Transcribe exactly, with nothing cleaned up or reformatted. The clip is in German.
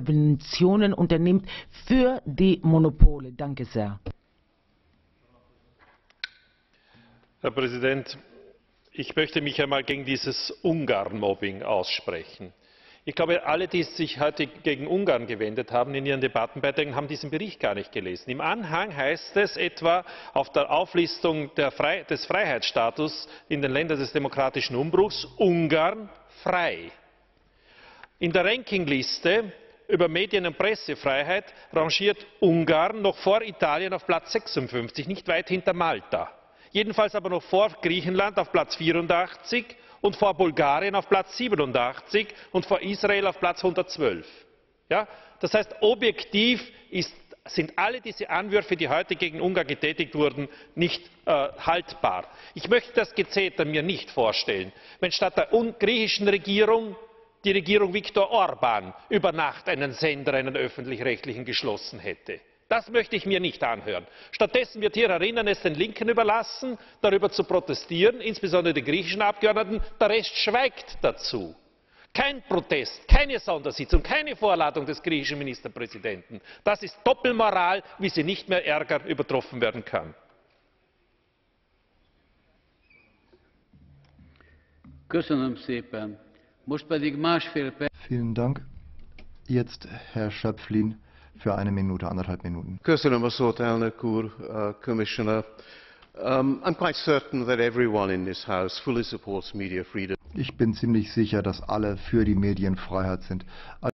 Subventionen unternimmt für die Monopole. Danke sehr. Herr Präsident, ich möchte mich einmal gegen dieses Ungarn-Mobbing aussprechen. Ich glaube, alle, die sich heute gegen Ungarn gewendet haben in ihren Debattenbeiträgen, haben diesen Bericht gar nicht gelesen. Im Anhang heißt es etwa auf der Auflistung der Frei- des Freiheitsstatus in den Ländern des demokratischen Umbruchs Ungarn frei. In der Rankingliste über Medien- und Pressefreiheit rangiert Ungarn noch vor Italien auf Platz sechsundfünfzig, nicht weit hinter Malta. Jedenfalls aber noch vor Griechenland auf Platz vierundachtzig und vor Bulgarien auf Platz siebenundachtzig und vor Israel auf Platz hundertzwölf. Ja? Das heißt, objektiv ist, sind alle diese Anwürfe, die heute gegen Ungarn getätigt wurden, nicht äh, haltbar. Ich möchte das Gezeter mir nicht vorstellen, wenn statt der griechischen Regierung die Regierung Viktor Orban über Nacht einen Sender, einen öffentlich-rechtlichen, geschlossen hätte. Das möchte ich mir nicht anhören. Stattdessen wird hier herinnen es den Linken überlassen, darüber zu protestieren, insbesondere die griechischen Abgeordneten. Der Rest schweigt dazu. Kein Protest, keine Sondersitzung, keine Vorladung des griechischen Ministerpräsidenten. Das ist Doppelmoral, wie sie nicht mehr ärger übertroffen werden kann. Vielen Dank. Jetzt Herr Schöpflin für eine Minute, anderthalb Minuten. Köszönöm a szót, elnök úr, uh, Commissioner. Um, I'm quite certain that everyone in this House fully supports media freedom. Ich bin ziemlich sicher, dass alle für die Medienfreiheit sind.